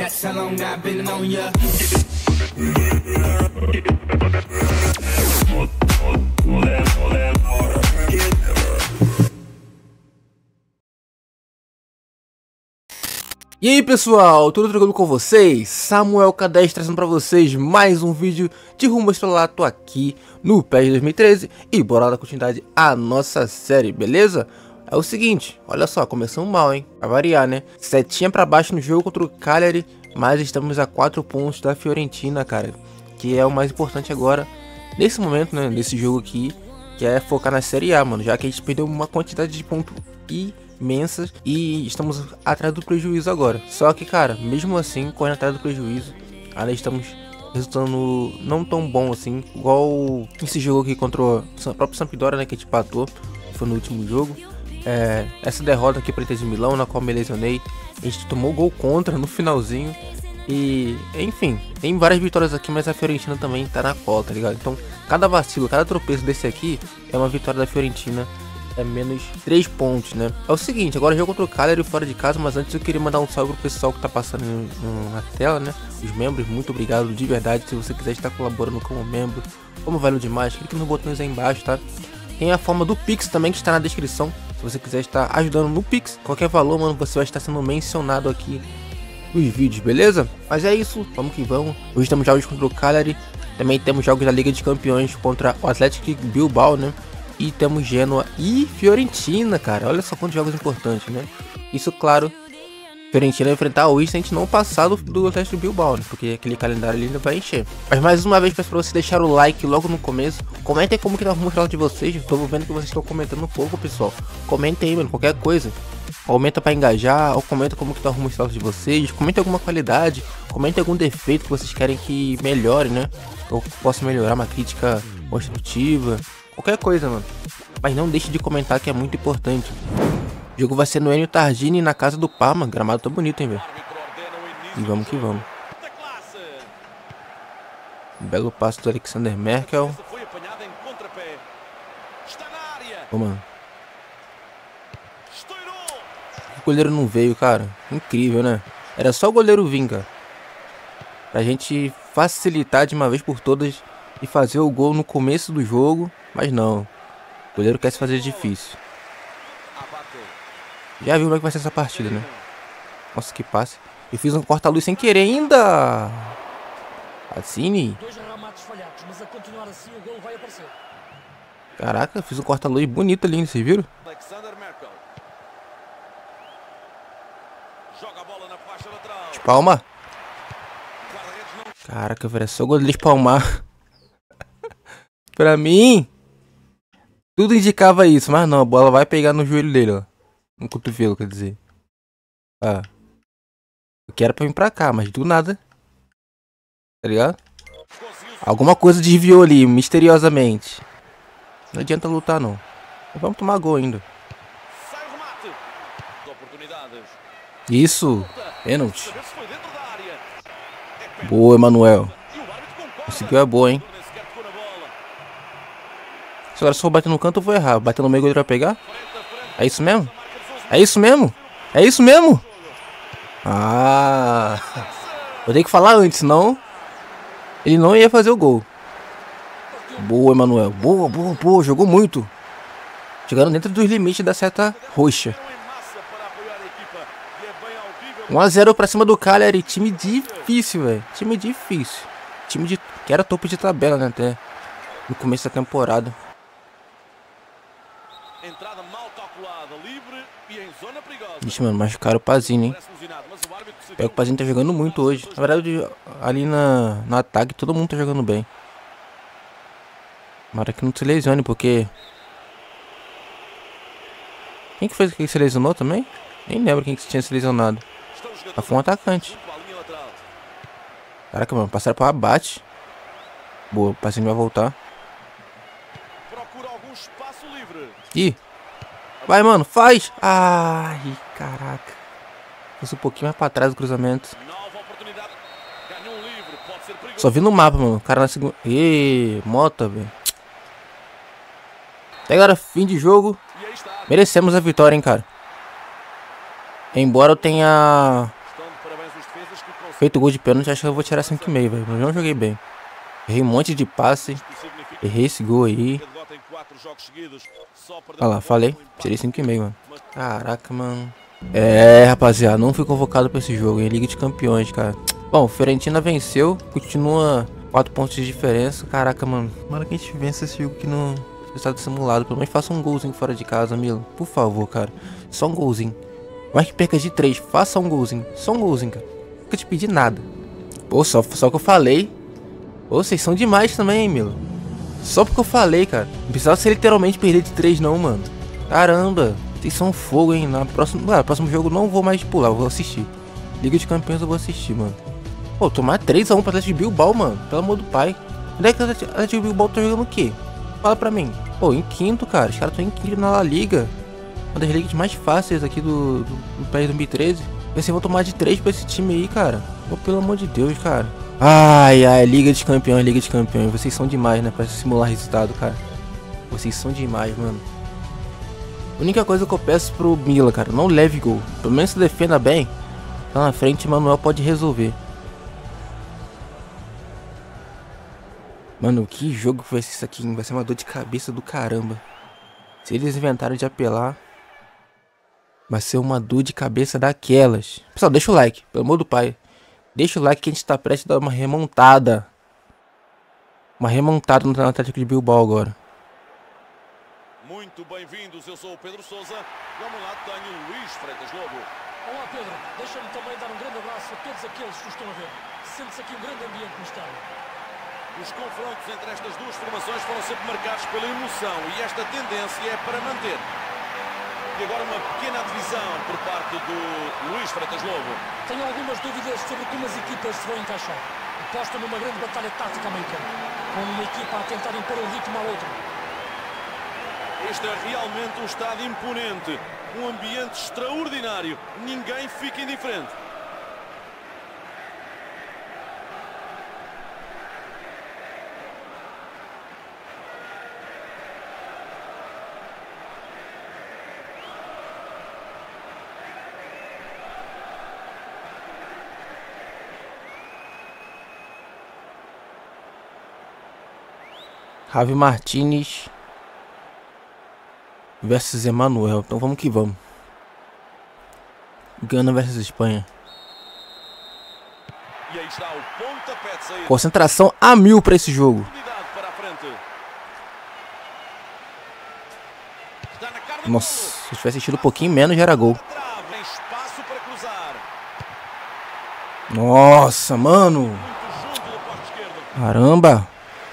That's how long I've been on ya. E aí pessoal, tudo tranquilo com vocês? Samuel K10 trazendo pra vocês mais um vídeo de Rumo Estrelato aqui no PES 2013. E bora dar continuidade à nossa série, beleza? É o seguinte, olha só, começamos mal, hein? Pra variar, né? Setinha pra baixo no jogo contra o Cagliari, mas estamos a 4 pontos da Fiorentina, cara. Que é o mais importante agora, nesse momento, né? Nesse jogo aqui, que é focar na Série A, mano. Já que a gente perdeu uma quantidade de pontos imensas e estamos atrás do prejuízo agora. Só que, cara, mesmo assim, correndo atrás do prejuízo, ainda estamos resultando não tão bom assim, igual esse jogo aqui contra o próprio Sampdoria, né, que a gente empatou, foi no último jogo. Essa derrota aqui para Inter de Milão, na qual me lesionei, a gente tomou gol contra no finalzinho. E, enfim, tem várias vitórias aqui, mas a Fiorentina também tá na cola, tá ligado? Então, cada vacilo, cada tropeço desse aqui é uma vitória da Fiorentina. É menos 3 pontos, né? É o seguinte, agora jogo contra o Cagliari fora de casa, mas antes eu queria mandar um salve pro pessoal que tá passando na tela, né? Os membros, muito obrigado de verdade. Se você quiser estar colaborando como membro, como valeu demais, clique nos botões aí embaixo, tá? Tem a forma do Pix também que está na descrição. Se você quiser estar ajudando no Pix, qualquer valor, mano, você vai estar sendo mencionado aqui nos vídeos, beleza? Mas é isso, vamos que vamos. Hoje temos jogos contra o Cagliari, também temos jogos da Liga de Campeões contra o Atlético Bilbao, né? E temos Genoa e Fiorentina, cara. Olha só quantos jogos importantes, né? Isso, claro, Fiorentina vai enfrentar o Isla se a gente não passar do Atlético Bilbao, né? Porque aquele calendário ali ainda vai encher. Mas mais uma vez peço pra você deixar o like logo no começo. Comentem como que tá o canal de vocês. Estou vendo que vocês estão comentando um pouco, pessoal. Comentem aí, mano, qualquer coisa. Comenta pra engajar, ou comenta como que tá o rumo de vocês. Comenta alguma qualidade, comenta algum defeito que vocês querem que melhore, né? Ou possa melhorar, uma crítica construtiva. Qualquer coisa, mano. Mas não deixe de comentar, que é muito importante. O jogo vai ser no Ennio Targini, na casa do Parma. Gramado tá bonito, hein, velho. E vamos que vamos. Um belo passo do Alexander Merkel. Ô, mano. O goleiro não veio, cara. Incrível, né? Era só o goleiro vir, cara. Pra gente facilitar de uma vez por todas e fazer o gol no começo do jogo. Mas não, o goleiro quer se fazer difícil. Já viu como é que vai ser essa partida, né? Nossa, que passe. Eu fiz um corta-luz sem querer ainda. Assine. Caraca, fiz um corta-luz bonito ali, vocês viram? Espalma. Caraca, velho, é só o goleiro espalmar. Pra mim, tudo indicava isso, mas não, a bola vai pegar no joelho dele, ó. No cotovelo, quer dizer. Ah. Eu quero pra vir pra cá, mas do nada. Tá ligado? Alguma coisa desviou ali, misteriosamente. Não adianta lutar, não. Vamos tomar gol ainda. Isso. Pênalti. Boa, Emanuel. Conseguiu, é boa, hein? Agora se eu bater no canto eu vou errar. Bater no meio, o goleiro vai pegar? É isso mesmo? É isso mesmo? É isso mesmo? Ah! Eu tenho que falar antes, senão ele não ia fazer o gol. Boa, Emanuel. Boa, boa, boa. Jogou muito. Chegando dentro dos limites da seta roxa. 1 a 0 pra cima do Cagliari. Time difícil, velho. Time difícil. Time de... que era topo de tabela, né? Até no começo da temporada. Entrada mal calculada, livre e em zona perigosa. Ixi, mano, machucaram o Pazini, hein? Pega, o Pazini tá jogando muito hoje. Na verdade, ali no ataque, todo mundo tá jogando bem. Tomara que não se lesione, porque... Quem que fez que se lesionou também? Nem lembro quem que tinha se lesionado. Mas foi um atacante. Caraca, mano, passaram para abate. Boa, o Pazini vai voltar. Ih, vai, mano, faz. Ai, caraca. Fosse um pouquinho mais pra trás do cruzamento. Só vi no mapa, mano. O cara na segunda. Ih, Mota, velho. Até agora, fim de jogo. Merecemos a vitória, hein, cara. Embora eu tenha Feito o gol de pênalti, acho que eu vou tirar 5,5, velho. Mas não joguei bem. Errei um monte de passe. Errei esse gol aí. Olha lá, falei. Tirei 5,5, mano. Caraca, mano. É, rapaziada, não fui convocado pra esse jogo, em Liga de Campeões, cara. Bom, Fiorentina venceu. Continua 4 pontos de diferença. Caraca, mano. Mano, que a gente vence esse jogo aqui no estado simulado. Pelo menos faça um golzinho fora de casa, Milan. Por favor, cara. Só um golzinho. Mais que perca de 3. Faça um golzinho. Só um golzinho, cara. Nunca te pedi nada. Pô, só que eu falei. Pô, vocês são demais também, hein, Milan. Só porque eu falei, cara. Não precisava ser literalmente perder de 3 não, mano. Caramba. Vocês são fogo, hein. Próximo jogo não vou mais pular. Eu vou assistir. Liga de Campeões eu vou assistir, mano. Pô, tomar 3-1 pra Atlético de Bilbao, mano. Pelo amor do pai. Onde é que o Atlético de Bilbao tá jogando o quê? Fala pra mim. Pô, em quinto, cara. Os caras estão em quinto na La Liga. Uma das ligas mais fáceis aqui do PES 2013. Vocês vão tomar de 3 pra esse time aí, cara. Pô, pelo amor de Deus, cara. Ai, Liga de Campeões, Liga de Campeões. Vocês são demais, né? Pra simular resultado, cara. Vocês são demais, mano. A única coisa que eu peço pro Milan, cara, não leve gol. Pelo menos se defenda bem. Lá na frente, o Manuel pode resolver. Mano, que jogo que vai ser isso aqui, hein? Vai ser uma dor de cabeça do caramba. Se eles inventaram de apelar, vai ser uma dor de cabeça daquelas. Pessoal, deixa o like, pelo amor do pai. Deixa o like que a gente tá prestes a dar uma remontada. Uma remontada no Atlético de Bilbao agora. Muito bem-vindos, eu sou o Pedro Sousa. E ao meu lado tenho o Luís Freitas Lobo. Olá Pedro, deixa-me também dar um grande abraço a todos aqueles que nos estão a ver. Sente-se aqui um grande ambiente no estádio. Os confrontos entre estas duas formações foram sempre marcados pela emoção e esta tendência é para manter. E agora uma pequena divisão por parte do Luís Freitas Lobo. Tenho algumas dúvidas sobre como as equipas se vão encaixar. Aposto numa grande batalha tática a meio campo, com uma equipa a tentar impor um ritmo à outra. Este é realmente um estádio imponente, um ambiente extraordinário, ninguém fica indiferente. Javi Martínez versus Emanuel. Então vamos que vamos. Gana versus Espanha. E aí está o pontapé de saída. Concentração a 1000 para esse jogo. Para a frente. Está na cara do Nossa, golo. se eu tivesse assistido um pouquinho menos já era gol. Tem espaço para cruzar. Nossa, mano. Muito junto do poste esquerdo. Caramba.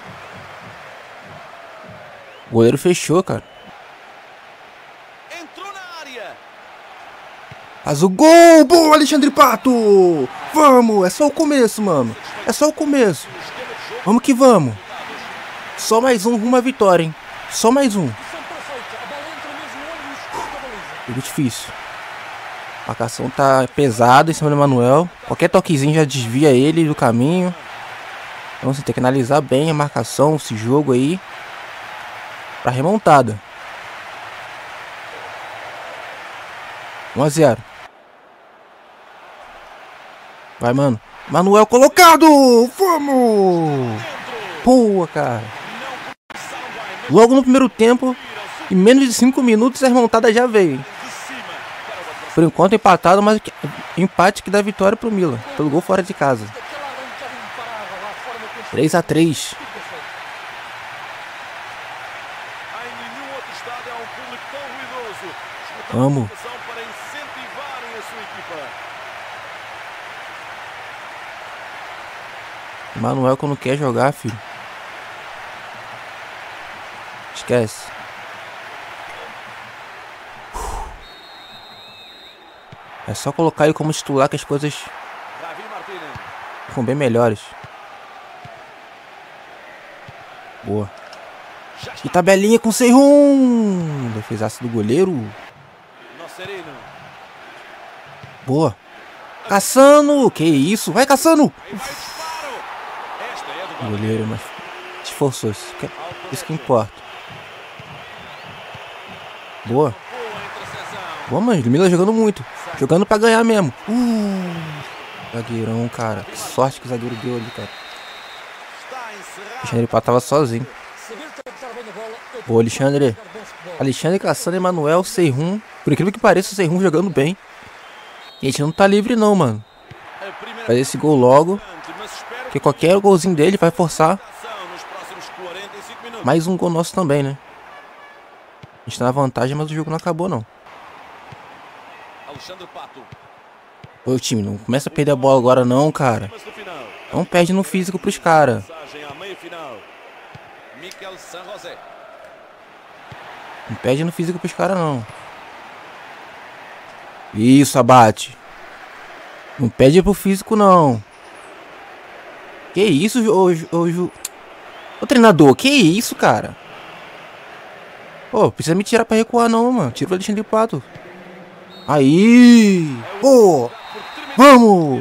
O goleiro fechou, cara. Entrou na área. Faz o gol! Boa, Alexandre Pato! Vamos! É só o começo, mano. É só o começo. Vamos que vamos. Só mais um rumo à vitória, hein? Só mais um. Missão perfeita, a bola entra mesmo no olho escuro da baliza. Jogo difícil. A marcação tá pesada em cima do Emanuel. Qualquer toquezinho já desvia ele do caminho. Então você tem que analisar bem a marcação, esse jogo aí. Pra remontada. 1-0. Vai, mano. Manuel colocado! Vamos! Boa, cara. Logo no primeiro tempo, em menos de 5 minutos, a remontada já veio, hein? Por enquanto empatado, mas empate que dá vitória pro Milan. Pelo gol fora de casa. Aquela arrancada imparável lá fora da construção. 3-3. Em nenhum outro estádio há um público tão ruidoso. Vamos. Para incentivarem a sua equipa. Manuel quando quer jogar, filho. Esquece. É só colocar ele como titular que as coisas Javi Martínez. ficam bem melhores. Boa. Já E está. tabelinha com Seyhun. Defesaço do goleiro. Nocerino. Boa. Caçando. Que isso? Vai, Caçando. Aí vai o disparo. Esta é do O goleiro, mas esforçou. Isso que importa. Boa. Boa interseção. Boa, mano. O Milan jogando muito. Jogando pra ganhar mesmo. Zagueirão, cara. Que sorte que o zagueiro deu ali, cara. Está encerrado. Alexandre Pato tava sozinho. Saber tratar bem a bola é Boa, Alexandre. jogar bom futebol. Alexandre, Cassano, Emanuel, Seyrum. Por incrível que pareça, o Seyrum jogando bem. E a gente não tá livre não, mano. A primeira Fazer esse gol logo. mas espero Porque qualquer golzinho dele vai forçar ação nos próximos 45 minutos. mais um gol nosso também, né? A gente tá na vantagem, mas o jogo não acabou, não. Alexandre Pato. Ô, time, não começa a perder a bola agora não, cara. Mas no final. Não perde no físico pros caras. Passagem à meia final. Miquel San José. Não perde no físico pros caras, não. Isso, abate. Não perde pro físico, não. Que isso, ô treinador, que isso, cara? Pô, precisa me tirar pra recuar, não, mano. Tira o Alexandre Pato. Aí! Pô! Vamos!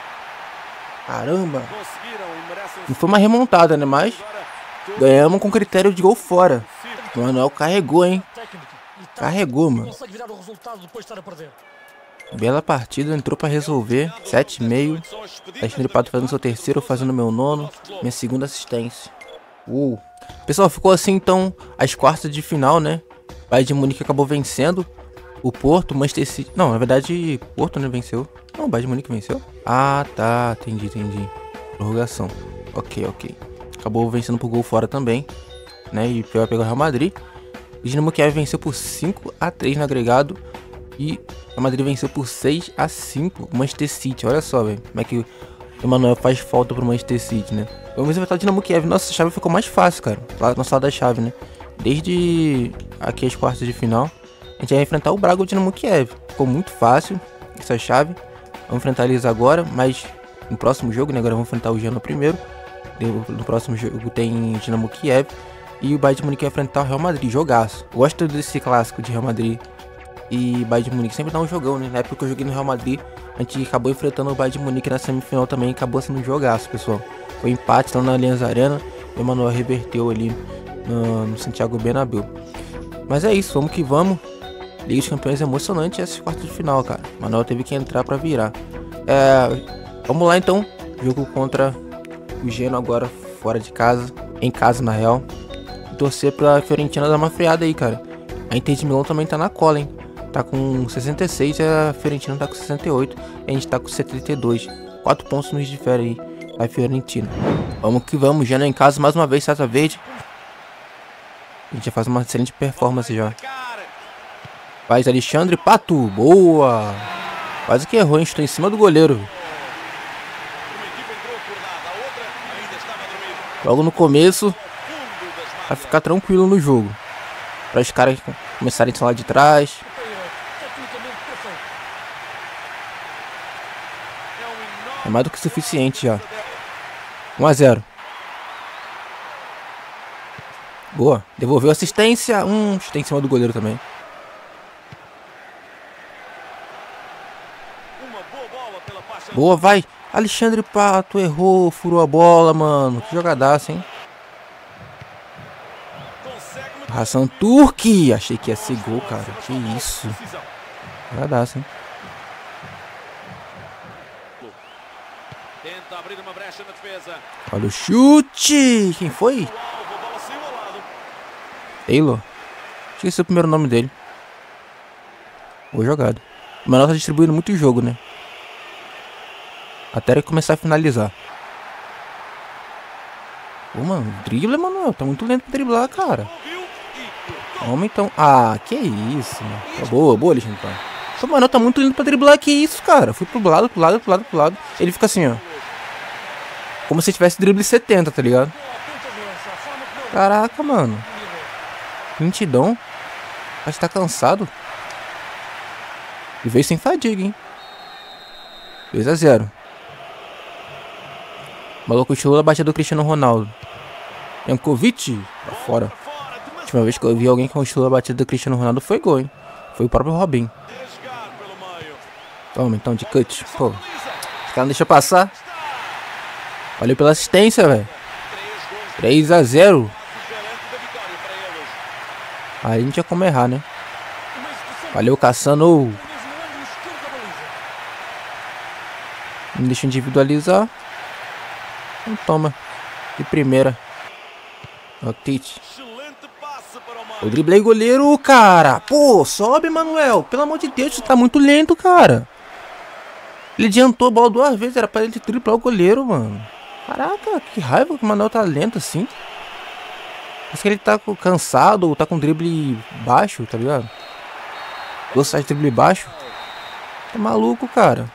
Caramba! Conseguiram e merecem. Não foi uma remontada, né? Mas ganhamos com critério de gol fora. O Manuel carregou, hein? Técnica e tática. Carregou, mano. Consegue virar o resultado depois de estar a perder. Bela partida, entrou pra resolver. 7,5. Alexandre Pato fazendo seu terceiro, fazendo meu nono. Minha segunda assistência. Pessoal, ficou assim então as quartas de final, né? O Bayern de Munique acabou vencendo o Porto, Manchester City. Não, na verdade, Porto, né, venceu. Não, o Bayern de Munique venceu. Ah, tá, entendi. Prorrogação. Ok. Acabou vencendo por gol fora também, né? E vai pegar o Real Madrid. O Dinamo Kiev venceu por 5-3 no agregado. E o Real Madrid venceu por 6-5 o Manchester City. Olha só, velho, como é que o Emanuel faz falta pro Manchester City, né? Vamos enfrentar o Dinamo Kiev. Nossa chave ficou mais fácil, cara. Lá no lado da chave, né? Desde aqui as quartas de final, a gente vai enfrentar o Braga ou o Dinamo Kiev. Ficou muito fácil essa chave. Vamos enfrentar eles agora, mas no próximo jogo, né? Agora vamos enfrentar o Genoa primeiro. No próximo jogo tem o Dinamo Kiev. E o Bayern de Munique vai enfrentar o Real Madrid. Jogaço. Gosto desse clássico de Real Madrid e Bayern de Munique. Sempre dá um jogão, né? Na época que eu joguei no Real Madrid, a gente acabou enfrentando o Bayern de Munique na semifinal também. Acabou sendo um jogaço, pessoal. Foi empate lá na Allianz Arena. O Emanuel reverteu ali no Santiago Bernabéu. Mas é isso, vamos que vamos. Liga dos Campeões é emocionante essas quartas de final, cara. O Emanuel teve que entrar pra virar. Vamos lá então. Jogo contra o Genoa agora, fora de casa. Em casa, na real. E torcer pra Fiorentina dar uma freada aí, cara. A Inter de Milão também tá na cola, hein. Tá com 66 e a Fiorentina tá com 68. E a gente tá com 72. 4 pontos nos difere aí a Fiorentina. Vamos que vamos, Genoa em casa mais uma vez, Sata Verde. A gente já faz uma excelente performance já. Faz Alexandre Pato, boa. Quase que errou, hein? Estou em cima do goleiro. Logo no começo, vai ficar tranquilo no jogo. Para os caras começarem a lá de trás. Tecnicamente perfeito. É mais do que suficiente já. 1-0. Boa. Devolveu assistência. Está em cima do goleiro também. Boa, vai. Alexandre Pato errou, furou a bola, mano. Que jogadaça, hein? Hassan Turki. Achei que ia ser gol, cara. Que isso. Jogadaça, hein? Tenta abrir uma brecha na defesa. Olha o chute. Quem foi? Taylor. Esqueci o primeiro nome dele. Boa jogada. O Manoel tá distribuindo muito jogo, né? Até ele começar a finalizar. Pô, mano, dribla, Manoel. Tá muito lento pra driblar, cara. Vamos então. Ah, que isso, mano. Tá boa, Alexandre. O Manoel tá muito lento pra driblar. Que isso, cara. Fui pro lado. Ele fica assim, ó. Como se tivesse drible 70, tá ligado? Caraca, mano. Lentidão. Mas tá cansado. E veio sem fadiga, hein? 2-0. Maluco estilo da batida do Cristiano Ronaldo. Jankovic. Pra fora. A última vez que eu vi alguém com o estilo da batida do Cristiano Ronaldo foi gol, hein? Foi o próprio Robin. Toma então de cut. Pô. Os caras não deixam passar. Valeu pela assistência, velho. 3-0. Aí não tinha como errar, né? Valeu, Cassano. Não deixa individualizar. Então toma. De primeira. Rakitic. Eu driblei goleiro, cara. Pô, sobe, Manuel. Pelo amor de Deus, você tá muito lento, cara. Ele adiantou a bola 2 vezes. Era pra ele driblar o goleiro, mano. Caraca, que raiva que o Manuel tá lento assim. Parece que ele tá cansado ou tá com drible baixo, tá ligado? Gostar de drible baixo. Tá maluco, cara.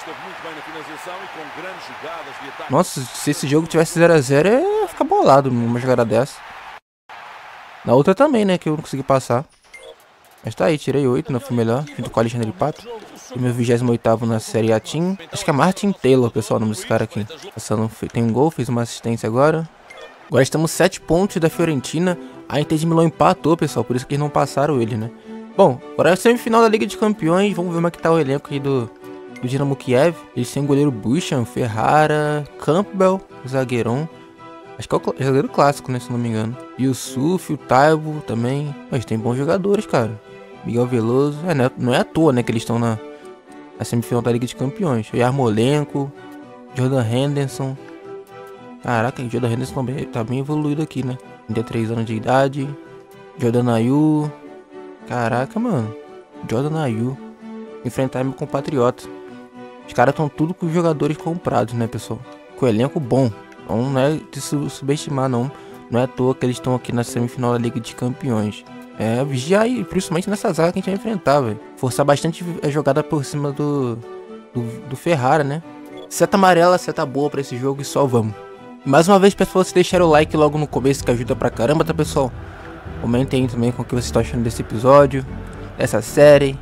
Nossa, se esse jogo tivesse 0 a 0, eu ia ficar bolado numa jogada dessa. Na outra também, né, que eu não consegui passar. Mas tá aí, tirei 8, não fui melhor. Junto com o Alexandre Pato. E meu 28º na Série A Team. Acho que é Martin Taylor, pessoal, o nome desse cara aqui. Passando, tem um gol, fez uma assistência agora. Agora estamos 7 pontos da Fiorentina. A Inter de Milão empatou, pessoal, por isso que eles não passaram ele, né? Bom, agora é a semifinal da Liga de Campeões. Vamos ver como é que tá o elenco aí do Dinamo Kiev. Eles têm o goleiro Buchan, Ferrara, Campbell, zagueirão. Acho que é o zagueiro clássico, né, se não me engano. E o Suf, o Taibo também. Mas tem bons jogadores, cara. Miguel Veloso. Não é à toa, né, que eles estão na semifinal da Liga de Campeões. O Yarmolenko, Jordan Henderson. Caraca, o Jordan Henderson também tá bem evoluído aqui, né? 33 anos de idade. Jordan Ayew. Caraca, mano. Jordan Ayew. Enfrentar meu compatriota. Os caras estão tudo com os jogadores comprados, né, pessoal? Com elenco bom. Então não é de subestimar, não. Não é à toa que eles estão aqui na semifinal da Liga de Campeões. É, vigiar aí, principalmente nessa zaga que a gente vai enfrentar, velho. Forçar bastante a jogada por cima do Ferrara, né? Seta amarela, seta boa pra esse jogo e só vamos. Mais uma vez peço pra vocês deixarem o like logo no começo, que ajuda pra caramba, tá, pessoal? Comentem aí também com o que vocês estão achando desse episódio, dessa série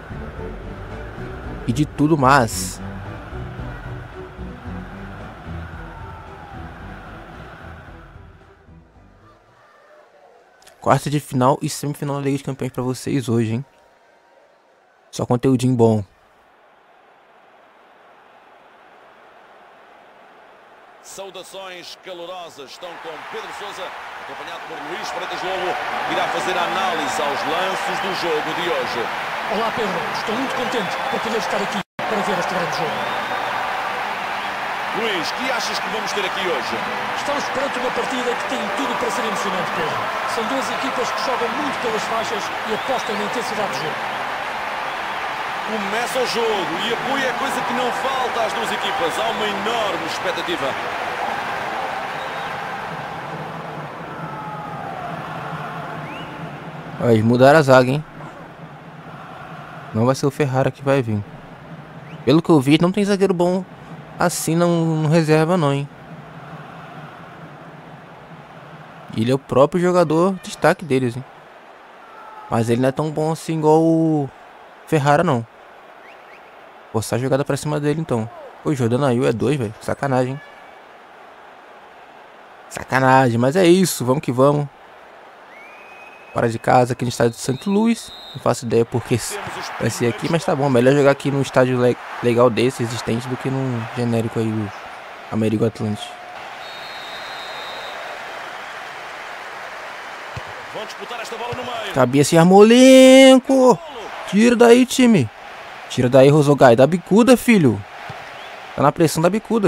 e de tudo mais. Quarta de final e semifinal da Liga de Campeões pra vocês hoje, hein? Só conteúdinho bom. Saudações calorosas estão com Pedro Sousa, acompanhado por Luís Freitas Lobo, que irá fazer a análise aos lances do jogo de hoje. Olá, Pedro. Estou muito contente por poder estar aqui para ver este grande jogo. Luís, que achas que vamos ter aqui hoje? Estamos perante uma partida que tem tudo para ser emocionante, Pedro. São duas equipas que jogam muito pelas faixas e apostam na intensidade do jogo. Começa o jogo e apoio é coisa que não falta às duas equipas. Há uma enorme expectativa. Aí, mudaram a zaga, hein? Não vai ser o Ferrara que vai vir. Pelo que eu vi, não tem zagueiro bom assim não reserva não, hein? Ele é o próprio jogador destaque deles, hein? Mas ele não é tão bom assim igual o Ferrara, não. Forçar a jogada pra cima dele, então. Pô, Jordan Ayew é 2, velho. Sacanagem, hein? Sacanagem, mas é isso. Vamos que vamos. Fora de casa, aqui no estádio de Santo Luís. Não faço ideia porque vai ser aqui, mas tá bom. Melhor jogar aqui num estádio legal desse, existente, do que num genérico aí do Amerigo Atlântico. Vão disputar esta bola no meio. Cabeça Yarmolenko. Tira daí, time. Tira daí, Rosogai. Da bicuda, filho. Tá na pressão da bicuda.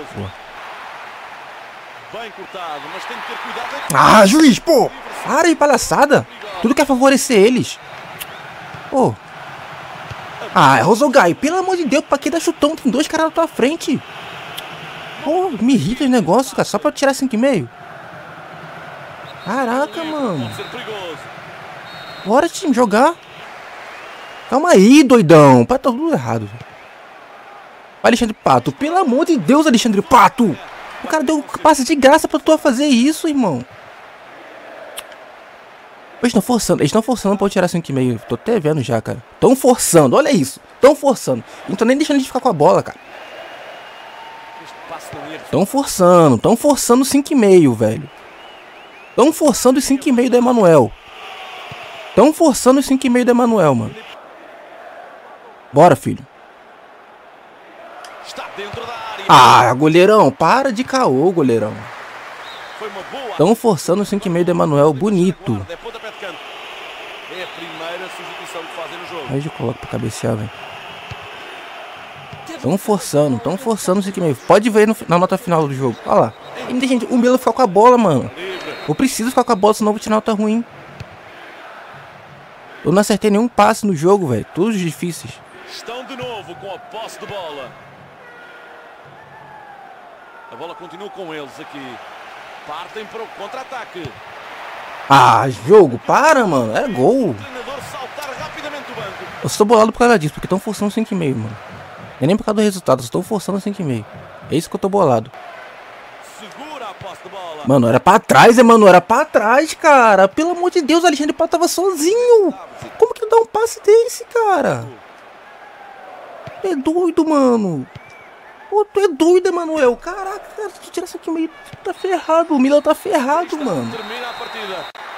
Bem cortado, mas tem que ter cuidado. Ah, juiz, pô. Para aí, palhaçada. Tudo quer favorecer eles. Pô. Ah, Rosogai, pelo amor de Deus, pra que dar chutão? Tem 2 caras na tua frente. Pô, me irrita esse negócio, cara. Só pra tirar 5,5. Caraca, mano. Bora, time, jogar. Calma aí, doidão. Tá tudo errado. Alexandre Pato. Pelo amor de Deus, Alexandre Pato. O cara deu passe de graça pra tu fazer isso, irmão. Eles estão forçando pra eu tirar 5,5. Tô até vendo já, cara. Tão forçando, olha isso. Tão forçando. Não tô nem deixando de ficar com a bola, cara. Tão forçando 5,5, velho. Tão forçando os 5,5 do Emanuel. Tão forçando os 5,5 do Emanuel, mano. Bora, filho. Está dentro da área. Ah, goleirão, para de caô, goleirão. Tão forçando os 5,5 do Emanuel, bonito. É a primeira substituição que fazem no jogo. Aí eu coloco pra cabecear, velho. Estão forçando esse meio. Pode ver na nota final do jogo. Olha lá. Ainda, gente, o Milan fica com a bola, mano. Eu preciso ficar com a bola, senão eu vou tirar nota ruim. Eu não acertei nenhum passe no jogo, velho. Todos difíceis. Estão de novo com a posse de bola. A bola continua com eles aqui. Partem para o contra-ataque. Ah, jogo, para, mano. Era gol. O treinador saltar rapidamente o banco. Eu sou bolado por causa disso, porque estão forçando 5,5, mano. Não é nem por causa do resultado, estão forçando 5,5. É isso que eu tô bolado. Segura a posse de bola. Mano, era pra trás, mano. Era pra trás, cara. Pelo amor de Deus, o Alexandre Pato tava sozinho. Como que ele dá um passe desse, cara? Tu é doido, mano. Pô, tu é doido, Emanuel. Caraca, cara, se tu tirar isso aqui meio, tá ferrado. O Milan tá ferrado, mano. Termina a partida.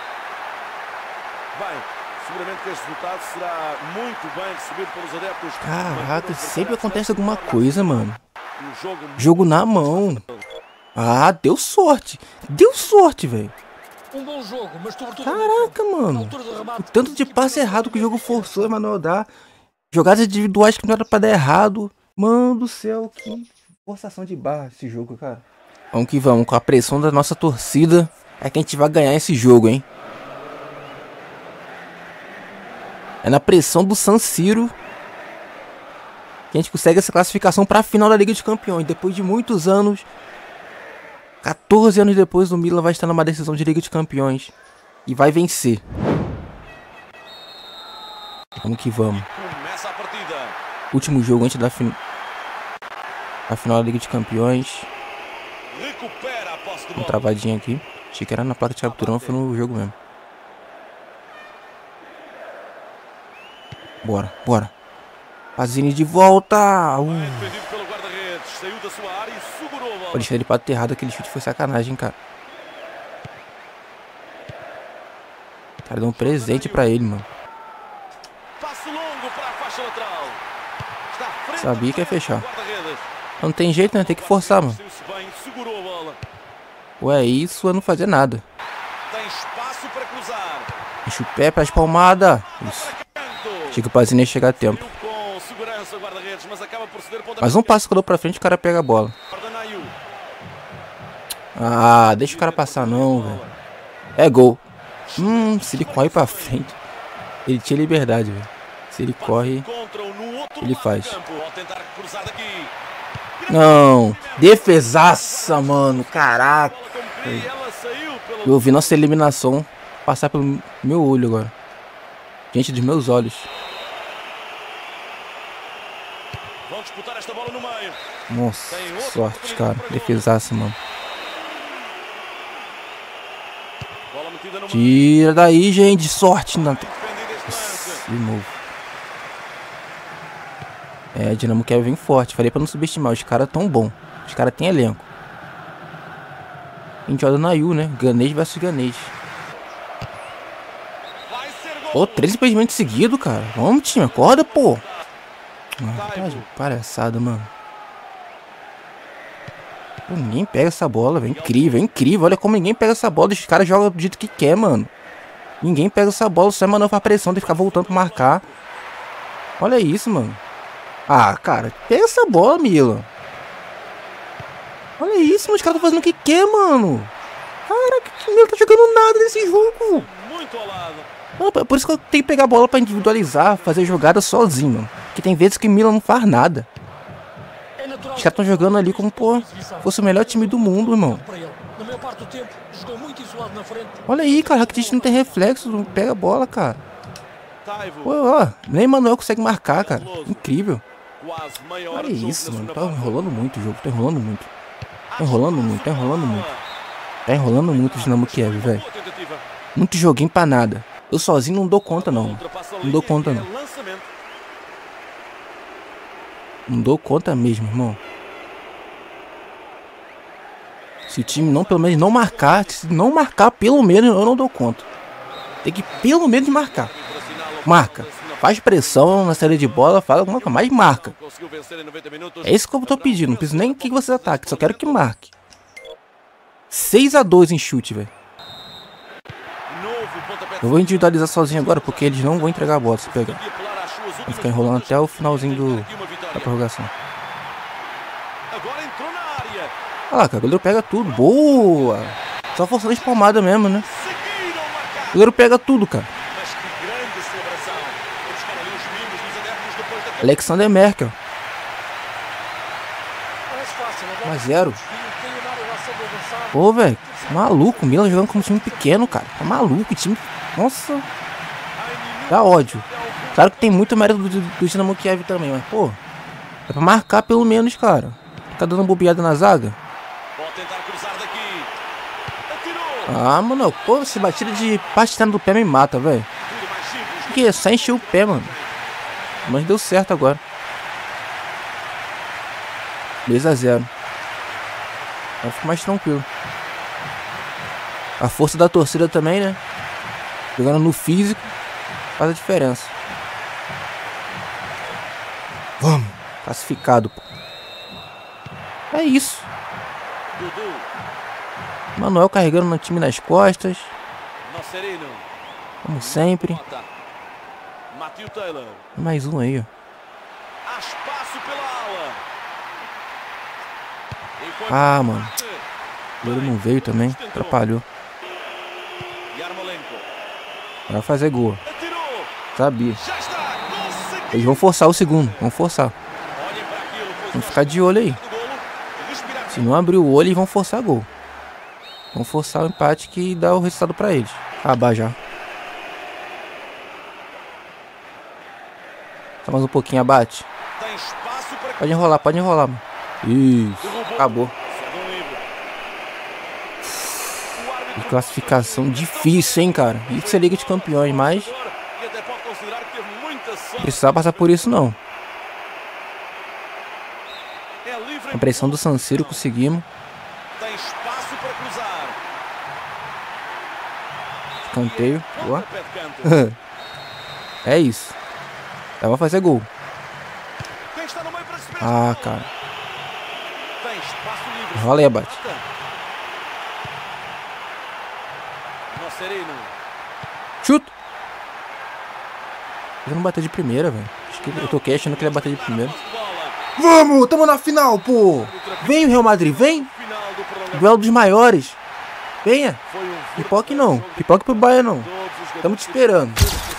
Bem, seguramente que este resultado será muito bem recebido pelos adeptos. Caraca, sempre acontece alguma coisa, mano. Um jogo Jogo na mão. Ah, deu sorte. Deu sorte, velho. Um bom jogo, mas sobretudo Caraca, na mano. altura do remate, O tanto de passe errado que o jogo forçou, Emanuel dá. Jogadas individuais que não era pra dar errado. Mano do céu, que forçação de barra esse jogo, cara. Vamos que vamos, com a pressão da nossa torcida, é que a gente vai ganhar esse jogo, hein. É na pressão do San Siro que a gente consegue essa classificação para a final da Liga dos Campeões. Depois de muitos anos, 14 anos depois, o Milan vai estar numa decisão de Liga dos Campeões e vai vencer. Vamos que vamos. começa a partida. Último jogo antes da final da Liga dos Campeões. Recupera a posse de Um bola. travadinho aqui. Achei que era na placa de captura, mas foi no jogo mesmo. Bora, bora. Pazini de volta. Defendido pelo guarda-redes. Saiu da sua área e segurou a bola. Pode deixar ele pra ter errado, aquele chute foi sacanagem, cara. O cara deu um presente pra ele, mano. Passo longo para a faixa lateral. Está à frente Sabia que ia fechar. do guarda-redes. Não tem jeito, né? Tem que forçar, mano. Saiu-se bem, segurou a bola. Ou é isso, ou é não fazer nada. Tem espaço para cruzar. Deixa o pé pra espalmada. Isso. Canto. Achei que o Pazini ia chegar a tempo. Saiu com segurança o guarda-redes, mas acaba por ceder ponta. Mais um passo que eu dou pra frente, o cara pega a bola. Nayu. Ah, deixa o cara passar não, velho. É gol. Se ele corre pra frente, ele tinha liberdade, velho. Se ele corre, Encontram no outro ele lado faz. do campo. Ao tentar cruzar daqui. Não. Defesaça, mano. Caraca. Bola como queria, ela saiu pelo... Eu vi nossa eliminação passar pelo meu olho agora. Diante dos meus olhos. Vão disputar esta bola no meio. Nossa, que sorte, cara. Defesaça, mano. Bola metida no meio. Tira daí, gente. Sorte. Não. Defendido este lance. De novo. É, Dinamo Kiev vem forte. Falei pra não subestimar. Os caras tão bom. Os caras têm elenco. A gente olha na Nayu, né? Ganês versus Ganês. Vai ser gol. Pô, 3 impedimentos seguidos, cara. Vamos, time. Acorda, pô. Ah, tá de palhaçada, mano. Pô, ninguém pega essa bola, velho. Incrível, é incrível. Olha como ninguém pega essa bola. Os caras jogam do jeito que quer, mano. Ninguém pega essa bola. Só é Emanuel pra pressão. Tem que ficar voltando pra marcar. Olha isso, mano. Ah, cara. Pega essa bola, Milan. Olha isso, mano. Os caras estão fazendo o que quer, mano. Caraca, o Milan tá jogando nada nesse jogo. Muito ao lado. Mano, por isso que eu tenho que pegar a bola pra individualizar, fazer jogada sozinho, mano. Porque tem vezes que o Milan não faz nada. É natural. Os caras estão jogando ali como, pô, fosse o melhor time do mundo, irmão. Para ele. Na maior parte do tempo, jogou muito isolado na frente. Olha aí, cara, que a gente não tem reflexo, não pega a bola, cara. Taivo. Pô, ó, nem Emanuel consegue marcar, cara. Incrível. Quase meia hora Olha de jogo isso, na mano. Tá segunda parte. enrolando muito o jogo, tá enrolando muito. Tá enrolando muito, tá enrolando muito. Tá enrolando muito o Dinamo Kiev, velho. Boa tentativa. Muito joguinho pra nada. Eu sozinho não dou conta, não. Ultrapassa a Não dou linha conta, e não. é lançamento. Não dou conta mesmo, irmão. Se o time não, pelo menos, não marcar, se não marcar, pelo menos, eu não dou conta. Tem que, pelo menos, marcar. Marca. Faz pressão na saída de bola, fala alguma coisa, mas marca. Conseguiu vencer em 90 minutos. É isso que eu tô pedindo. Não preciso nem que você ataque, só quero que marque. 6-2 em chute, velho. Novo pontapé de Eu vou individualizar sozinho agora, porque eles não vão entregar a bola se pegar. apelar às suas Vai últimas ficar enrolando minutos. até o finalzinho Aqui uma da vitória. prorrogação. Olha lá, cara, o goleiro pega tudo. Boa! Só forçando a espalmada mesmo, né? Conseguiram marcar. O goleiro pega tudo, cara. Mas que grande celebração. Vou buscar ali os mimos dos adeptos depois da... Alexander Merkel. Parece fácil, né? 1-0. Tem uma elevação do adversário. Pô, velho. Maluco. O Milan jogando como time pequeno, cara. Tá maluco. Time... Nossa. Dá ódio. Claro que tem muito mérito do Dinamo Kiev também, mas, pô. É pra marcar pelo menos, cara. Tá dando bobeada na zaga. Vou tentar cruzar daqui. Atirou. Ah, mano. Pô, esse batida de parte externa do pé me mata, velho. Tudo mais simples. Que é só encher o pé, mano. Mas deu certo agora. 2-0. Aí fica mais tranquilo. A força da torcida também, né? Jogando no físico faz a diferença. Vamos. Classificado, pô. É isso. Dudu. Manuel carregando o time nas costas. Nocerino. Como sempre. Mota. Matthew Taylor. Mais um aí, ó. Há espaço pela ala. Enquanto Ah, mano. bate. O goleiro não veio também. Atrapalhou. Yarmolenko. Vai fazer gol. Atirou. Sabia. Já está. Conseguiu. Eles vão forçar o segundo. Vão forçar. Olhem para aquilo. Vamos ficar de olho aí. Do golo. Respirar. Se não abrir o olho, eles vão forçar gol. Vão forçar o empate que dá o resultado pra eles. Acabar já. Só mais um pouquinho, abate. Tem espaço para... Pode enrolar, mano. Isso. Acabou. Segue um livre. O árbitro... Classificação difícil, hein, cara. Isso é Liga de Campeões, mas E até pode considerar que teve muita sorte. precisava passar por isso, não. É livre. A pressão do San Siro conseguimos. Tem espaço para cruzar. Escanteio. Boa. Pontapé de canto. É isso. Dá pra fazer gol. Quem está no meio para receber? Ah, cara. Tem espaço livre. Rola aí, abate. Nocerino. Chuto. Ele não bateu de primeira, velho. Acho que eu toquei achando que ele ia bater de primeira. Bola. Vamos, tamo na final, pô. Vem o Real Madrid, vem. Final do prolongamento. Duelo dos maiores. Venha. Foi um Pipoque não. Pipoque pro Bayern não. Todos os Tamo te esperando.